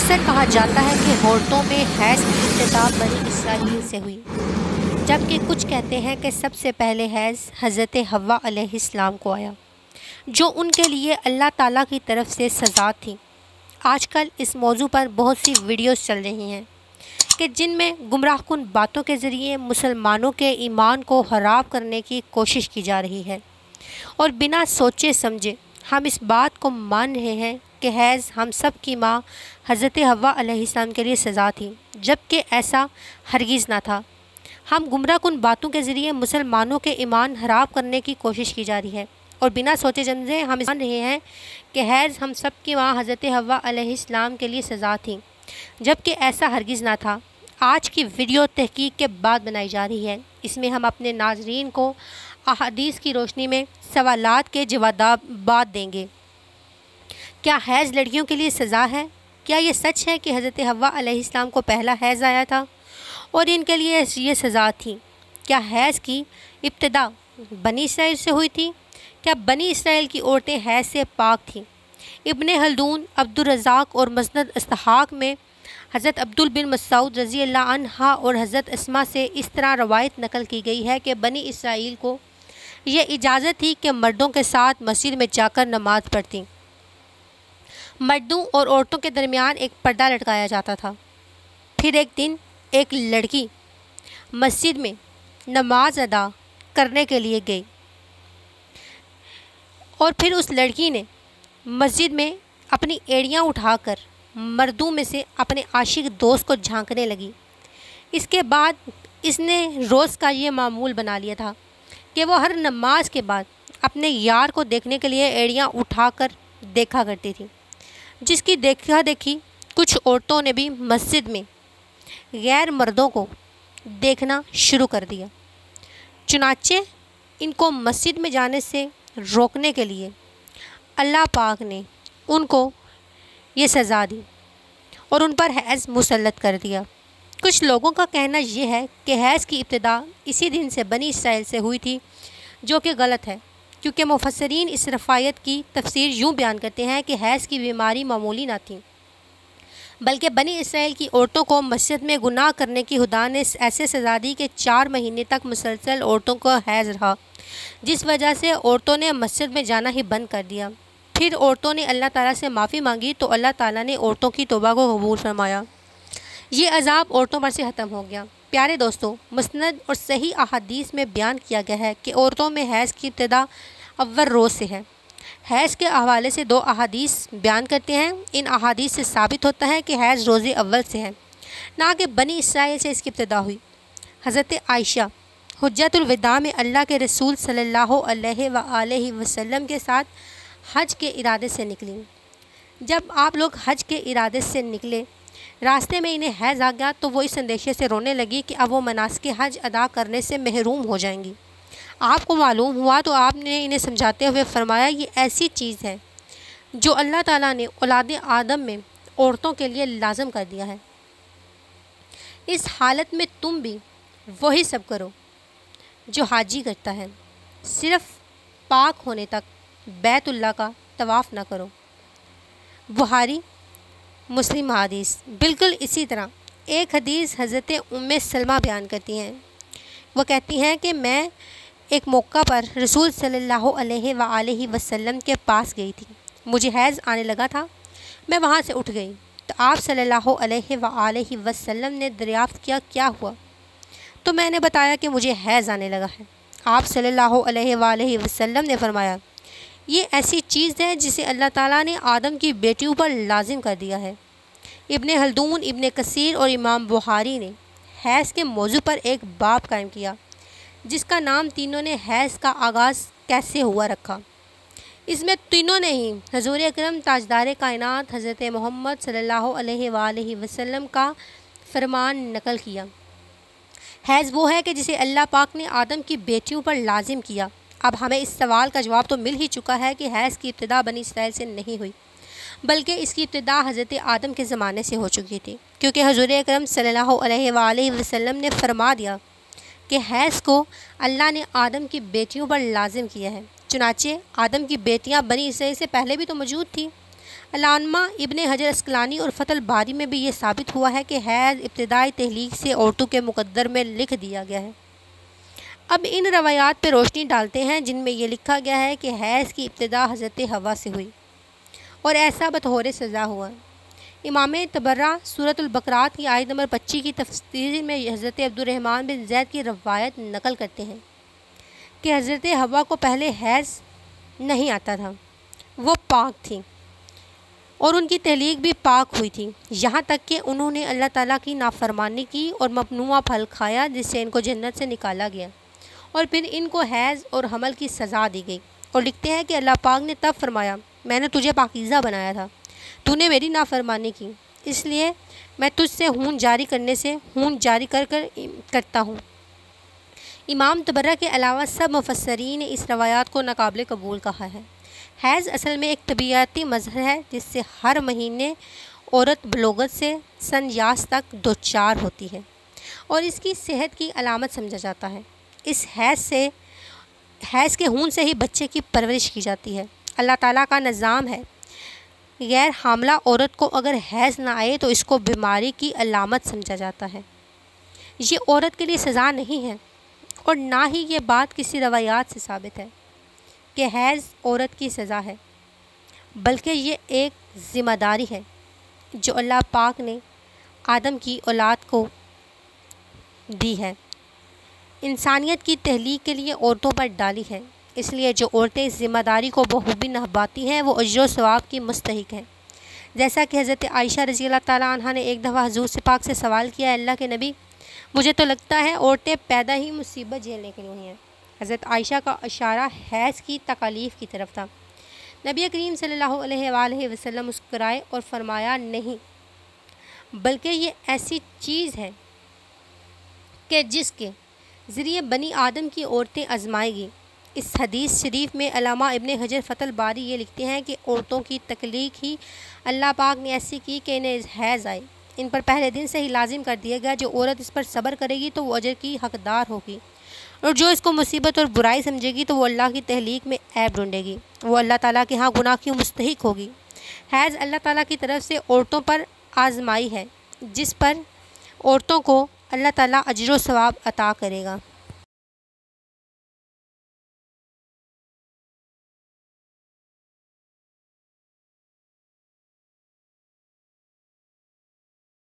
اکثر کہا جاتا ہے کہ عورتوں میں حیض کی ابتدا بنی اسرائیل سے ہوئی، جبکہ کچھ کہتے ہیں کہ سب سے پہلے حیض حضرت حوا علیہ السلام کو آیا، جو ان کے لیے اللہ تعالیٰ کی طرف سے سزا تھی۔ آج کل اس موضوع پر بہت سی ویڈیوز چل رہی ہیں کہ جن میں گمراہ کن باتوں کے ذریعے مسلمانوں کے ایمان کو خراب کرنے کی کوشش کی جا رہی ہے، اور بنا سوچے سمجھے ہم اس بات کو مان رہے ہیں کہ حیض ہم سب کی ماں حضرت حوا علیہ السلام کے لیے سزا تھی، جبکہ ایسا ہرگز نہ تھا۔ ہم گمراہ کن باتوں کے ذریعے مسلمانوں کے ایمان خراب کرنے کی کوشش کی جا رہی ہے، اور بنا سوچے سمجھے ہم مان رہے ہیں کہ حیض ہم سب کی ماں حضرت حوا علیہ السلام کے لیے سزا تھی، جبکہ ایسا ہرگز نہ تھا۔ آج کی ویڈیو تحقیق کے بعد بنائی جا رہی ہے۔ اس میں ہم اپنے ناظرین کو احادیث کی روشنی میں سوالات کے جوابات دیں گے۔ کیا حیض لڑکیوں کے لیے سزا ہے؟ کیا یہ سچ ہے کہ حضرت حوا علیہ السلام کو پہلا حیض آیا تھا اور ان کے لیے یہ سزا تھی؟ کیا حیض کی ابتدا بنی اسرائیل سے ہوئی تھی؟ کیا بنی اسرائیل کی عورتیں حیض سے پاک تھیں؟ ابن خلدون، عبدالرزاق اور مسند اسحاق میں حضرت عبد بن مسعود رضی اللہ عنہ اور حضرت اسماء سے اس طرح روایت نقل کی گئی ہے کہ بنی اسرائیل کو یہ اجازت تھی کہ مردوں کے ساتھ مسجد میں جا کر نماز پڑھتیں۔ مردوں اور عورتوں کے درمیان ایک پردہ لٹکایا جاتا تھا۔ پھر ایک دن ایک لڑکی مسجد میں نماز ادا کرنے کے لیے گئی، اور پھر اس لڑکی نے مسجد میں اپنی ایڑیاں اٹھا کر مردوں میں سے اپنے عاشق دوست کو جھانکنے لگی۔ اس کے بعد اس نے روز کا یہ معمول بنا لیا تھا کہ وہ ہر نماز کے بعد اپنے یار کو دیکھنے کے لیے ایڑیاں اٹھا کر دیکھا کرتی تھی، جس کی دیکھا دیکھی کچھ عورتوں نے بھی مسجد میں غیر مردوں کو دیکھنا شروع کر دیا۔ چنانچہ ان کو مسجد میں جانے سے روکنے کے لیے اللہ پاک نے ان کو یہ سزا دی اور ان پر حیض مسلط کر دیا۔ کچھ لوگوں کا کہنا یہ ہے کہ حیض کی ابتدا اسی دن سے بنی اسرائیل سے ہوئی تھی، جو کہ غلط ہے، کیونکہ مفسرین اس روایت کی تفسیر یوں بیان کرتے ہیں کہ حیض کی بیماری معمولی نہ تھی، بلکہ بنی اسرائیل کی عورتوں کو مسجد میں گناہ کرنے کی خدا نے ایسے سزا دی کہ 4 مہینے تک مسلسل عورتوں کو حیض رہا، جس وجہ سے عورتوں نے مسجد میں جانا ہی بند کر دیا۔ پھر عورتوں نے اللہ تعالیٰ سے معافی مانگی تو اللہ تعالیٰ نے عورتوں کی توبہ کو قبول فرمایا۔ یہ عذاب عورتوں پر سے ختم ہو گیا۔ پیارے دوستو، مسند اور صحیح احادیث میں بیان کیا گیا ہے کہ عورتوں میں حیض کی ابتدا اول روز سے ہے۔ حیض کے حوالے سے 2 احادیث بیان کرتے ہیں۔ ان احادیث سے ثابت ہوتا ہے کہ حیض روز اول سے ہے، نہ کہ بنی اسرائیل سے اس کی ابتدا ہوئی۔ حضرت عائشہ حجۃ الوداع میں اللہ کے رسول صلی اللہ علیہ وآلہ وسلم کے ساتھ حج کے ارادے سے نکلیں۔ جب آپ لوگ حج کے ارادے سے نکلے، راستے میں انہیں حیض آ گیا تو وہ اس اندیشے سے رونے لگی کہ اب وہ مناسک حج ادا کرنے سے محروم ہو جائیں گی۔ آپ کو معلوم ہوا تو آپ نے انہیں سمجھاتے ہوئے فرمایا، یہ ایسی چیز ہے جو اللہ تعالیٰ نے اولاد آدم میں عورتوں کے لیے لازم کر دیا ہے۔ اس حالت میں تم بھی وہی سب کرو جو حاجی کرتا ہے، صرف پاک ہونے تک بیت اللہ کا طواف نہ کرو۔ بخاری مسلم حدیث۔ بالکل اسی طرح ایک حدیث حضرت ام سلمہ بیان کرتی ہیں۔ وہ کہتی ہیں کہ میں ایک موقع پر رسول صلی اللہ علیہ وآلہ وسلم کے پاس گئی تھی، مجھے حیض آنے لگا تھا، میں وہاں سے اٹھ گئی تو آپ صلی اللہ علیہ وآلہ وسلم نے دریافت کیا ہوا؟ تو میں نے بتایا کہ مجھے حیض آنے لگا ہے۔ آپ صلی اللہ علیہ وآلہ وسلم نے فرمایا، یہ ایسی چیز ہے جسے اللہ تعالیٰ نے آدم کی بیٹیوں پر لازم کر دیا ہے۔ ابن خلدون، ابن کثیر اور امام بخاری نے حیض کے موضوع پر ایک باب قائم کیا، جس کا نام تینوں نے حیض کا آغاز کیسے ہوا رکھا۔ اس میں تینوں نے ہی حضور اکرم تاجدار کائنات حضرت محمد صلی اللہ علیہ وآلہ وسلم کا فرمان نقل کیا۔ حیض وہ ہے کہ جسے اللہ پاک نے آدم کی بیٹیوں پر لازم کیا۔ اب ہمیں اس سوال کا جواب تو مل ہی چکا ہے کہ حیض کی ابتدا بنی اسرائیل سے نہیں ہوئی، بلکہ اس کی ابتدا حضرت آدم کے زمانے سے ہو چکی تھی، کیونکہ حضور اکرم صلی اللہ علیہ وآلہ وسلم نے فرما دیا کہ حیض کو اللہ نے آدم کی بیٹیوں پر لازم کیا ہے۔ چنانچہ آدم کی بیٹیاں بنی اسرائیل سے پہلے بھی تو موجود تھیں۔ علامہ ابن حجر اسقلانی اور فتح الباری میں بھی یہ ثابت ہوا ہے کہ حیض ابتدائی تخلیق سے عورتوں کے مقدر میں لکھ دیا گیا ہے۔ اب ان روایات پہ روشنی ڈالتے ہیں جن میں یہ لکھا گیا ہے کہ حیض کی ابتدا حضرت حوا سے ہوئی اور ایسا بطور سزا ہوا۔ امام طبرہ سورۃ البقرات کی آیت نمبر 25 کی تفسیر میں حضرت عبدالرحمن بن زید کی روایت نقل کرتے ہیں کہ حضرت حوا کو پہلے حیض نہیں آتا تھا، وہ پاک تھی اور ان کی تخلیق بھی پاک ہوئی تھی، یہاں تک کہ انہوں نے اللہ تعالیٰ کی نافرمانی کی اور ممنوعہ پھل کھایا جس سے ان کو جنت سے نکالا گیا، اور پھر ان کو حیض اور حمل کی سزا دی گئی۔ اور لکھتے ہیں کہ اللہ پاک نے تب فرمایا، میں نے تجھے پاکیزہ بنایا تھا، تو نے میری نافرمانی کی، اس لیے میں تجھ سے خون جاری کرتا ہوں۔ امام طبرہ کے علاوہ سب مفسرین نے اس روایات کو ناقابل قبول کہا ہے۔ حیض اصل میں ایک طبیعتی مظہر ہے جس سے ہر مہینے عورت بلوغت سے سن یاس تک دوچار ہوتی ہے اور اس کی صحت کی علامت سمجھا جاتا ہے۔ اس حیض کے خون سے ہی بچے کی پرورش کی جاتی ہے۔ اللہ تعالیٰ کا نظام ہے، غیر حاملہ عورت کو اگر حیض نہ آئے تو اس کو بیماری کی علامت سمجھا جاتا ہے۔ یہ عورت کے لیے سزا نہیں ہے اور نہ ہی یہ بات کسی روایات سے ثابت ہے کہ حیض عورت کی سزا ہے، بلکہ یہ ایک ذمہ داری ہے جو اللہ پاک نے آدم کی اولاد کو دی ہے، انسانیت کی تخلیق کے لیے عورتوں پر ڈالی ہے۔ اس لیے جو عورتیں اس ذمہ داری کو بخوبی نبھاتی ہیں وہ اجر و ثواب کی مستحق ہیں۔ جیسا کہ حضرت عائشہ رضی اللہ تعالیٰ عنہا نے ایک دفعہ حضور سے پاک سے سوال کیا، اللہ کے نبی، مجھے تو لگتا ہے عورتیں پیدا ہی مصیبت جھیلنے کے لیے ہوئی ہیں۔ حضرت عائشہ کا اشارہ حیض کی تکالیف کی طرف تھا۔ نبی کریم صلی اللہ علیہ وآلہ وسلم مسکرائے اور فرمایا، نہیں، بلکہ یہ ایسی چیز ہے کہ جس کے ذریعے بنی آدم کی عورتیں آزمائے گی۔ اس حدیث شریف میں علامہ ابن حجر فتح الباری یہ لکھتے ہیں کہ عورتوں کی تخلیق ہی اللہ پاک نے ایسی کی کہ انہیں حیض آئے، ان پر پہلے دن سے ہی لازم کر دیا گیا۔ جو عورت اس پر صبر کرے گی تو وہ اجر کی حقدار ہوگی، اور جو اس کو مصیبت اور برائی سمجھے گی تو وہ اللہ کی تخلیق میں عیب ڈھونڈے گی، وہ اللہ تعالیٰ کے ہاں گناہ کی مستحق ہوگی۔ حیض اللہ تعالیٰ کی طرف سے عورتوں پر آزمائی ہے جس پر عورتوں کو اللہ تعالیٰ اجر و ثواب عطا کرے گا۔